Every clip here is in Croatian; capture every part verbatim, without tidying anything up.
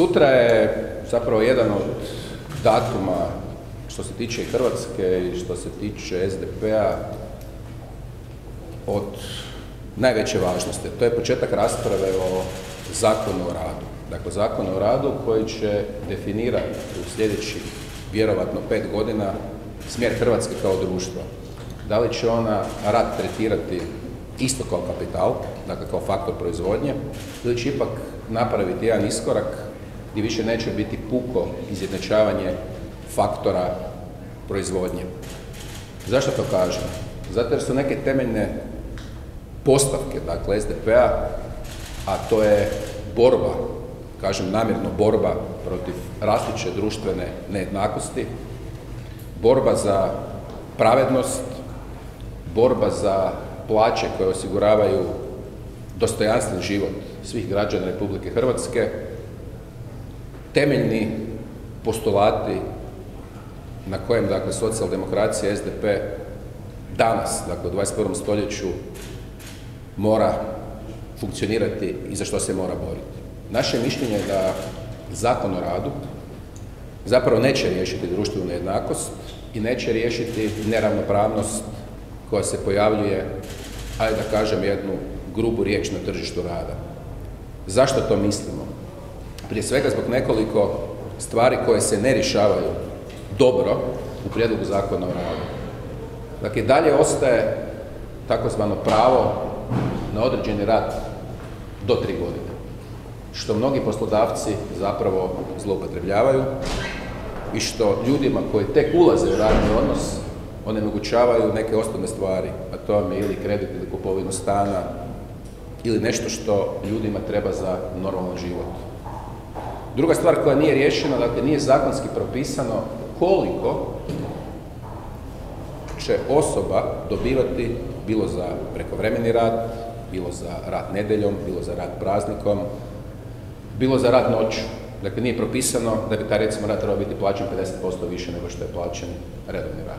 Sutra je zapravo jedan od datuma što se tiče Hrvatske i što se tiče es de pe-a od najveće važnosti. To je početak rasprave o Zakonu o radu. Dakle, Zakon o radu koji će definirati u sljedećih vjerovatno pet godina smjer Hrvatske kao društva. Da li će ona rad tretirati isto kao kapital, dakle kao faktor proizvodnje, ili će ipak napraviti jedan iskorak gdje više neće biti puko izjednačavanje faktora proizvodnje. Zašto to kažem? Zato jer su neke temeljne postavke, dakle, es de pe-a, a to je borba, kažem namjerno borba protiv rastuće društvene nejednakosti, borba za pravednost, borba za plaće koje osiguravaju dostojanstven život svih građana Republike Hrvatske, temeljni postulati na kojem, dakle, socijaldemokracija, es de pe danas, dakle, u dvadeset prvom stoljeću mora funkcionirati i za što se mora boriti. Naše mišljenje je da Zakon o radu zapravo neće riješiti društvenu nejednakost i neće riješiti neravnopravnost koja se pojavljuje, ajde da kažem jednu grubu riječ na tržištu rada. Zašto to mislimo? Prije svega zbog nekoliko stvari koje se ne rješavaju dobro u prijedlogu Zakona o radu. Dakle, dalje ostaje takozvano pravo na određeni rad do tri godine, što mnogi poslodavci zapravo zloupotrebljavaju i što ljudima koji tek ulaze u radni odnos onemogućavaju neke osnovne stvari, a to vam je ili kredit ili kupovinu stana ili nešto što ljudima treba za normalan život. Druga stvar koja nije riješena, dakle nije zakonski propisano koliko će osoba dobivati bilo za prekovremeni rad, bilo za rad nedjeljom, bilo za rad praznikom, bilo za rad noću. Dakle, nije propisano da bi taj, recimo, rad trebao biti plaćen pedeset posto više nego što je plaćen redovni rad.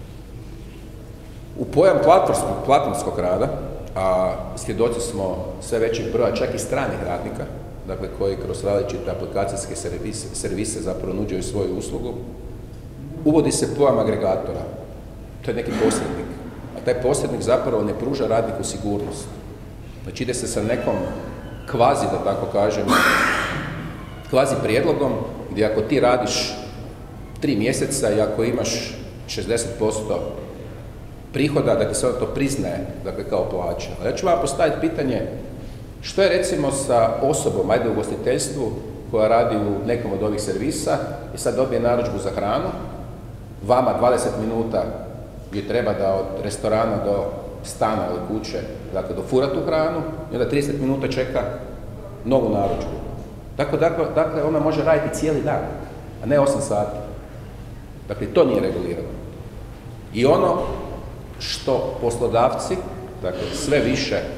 U pojam platformskog, platformskog rada, a svjedoci smo sve većeg broja čak i stranih radnika, dakle koji kroz različite aplikacijske servise, servise zapravo nuđaju svoju uslugu, uvodi se pojam agregatora. To je neki posrednik. A taj posrednik zapravo ne pruža radniku sigurnost. Znači ide se sa nekom kvazi, da tako kažem, kvazi prijedlogom gdje ako ti radiš tri mjeseca i ako imaš šezdeset posto prihoda, da ti se to priznaje, dakle, kao plaća. A ja ću vam postaviti pitanje, što je recimo sa osobom, ajde u ugostiteljstvu, koja radi u nekom od ovih servisa i sad dobije narudžbu za hranu, vama dvadeset minuta gdje treba da od restorana do stana ili kuće, dakle, dofura tu hranu i onda trideset minuta čeka novu narudžbu. Dakle, dakle, dakle, ona može raditi cijeli dan, a ne osam sati. Dakle, to nije regulirano. I ono što poslodavci, dakle, sve više e,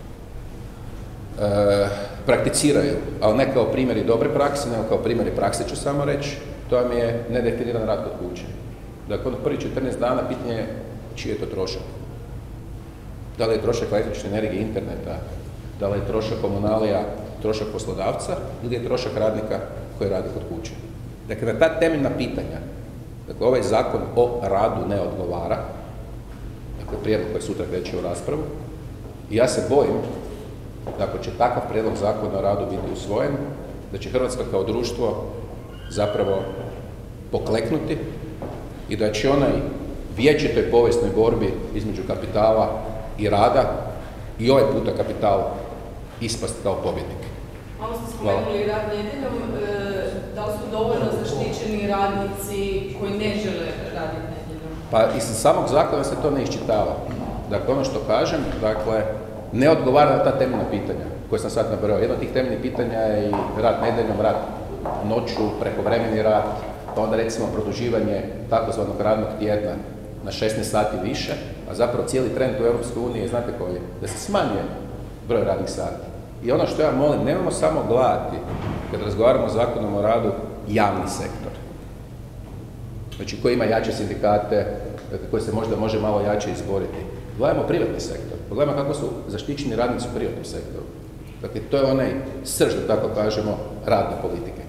prakticiraju, ali ne kao primjeri dobre prakse, nego kao primjeri prakse ću samo reći, to vam je nedefiniran rad kod kuće. Dakle, ono prvi četrnaest dana pitanje je čiji je to trošak. Da li je trošak električne energije, interneta, da li je trošak komunalija, trošak poslodavca ili je trošak radnika koji radi kod kuće. Dakle, na ta temeljna pitanja, dakle, ovaj zakon o radu ne odgovara, dakle, prijedlog koji sutra kreće u raspravu, i ja se bojim da ako će takav prijedlog zakona o radu biti usvojen, da će Hrvatska kao društvo zapravo pokleknuti i da će onaj vječitoj povijesnoj borbi između kapitala i rada i ovaj puta kapital ispast kao pobjednik. Malo ste spomenuli rad nedjeljom, da li su dovoljno zaštićeni radnici koji ne žele raditi nedjeljom? Pa iz samog zakona se to ne iščitava. Dakle, ono što kažem, dakle, ne odgovara na ta temeljna pitanja koje sam sad nabrojao. Jedno od tih temeljnih pitanja je i rad nedjeljom, rad noću, prekovremeni rad, pa onda recimo produživanje takozvanog radnog tjedna na šesnaest sati više, a zapravo cijeli trend u Europskoj uniji, znate koji je, da se smanjuje broj radnih sati. I ono što ja molim, nemojmo samo gledati, kad razgovaramo o Zakonom o radu, javni sektor. Znači, koji ima jače sindikate, koji se možda može malo jače izboriti. Gledajmo privatni sektor, pogledajmo kako su zaštićeni radnici u privatnom sektoru. Dakle, to je onaj srž, da tako kažemo, radne politike.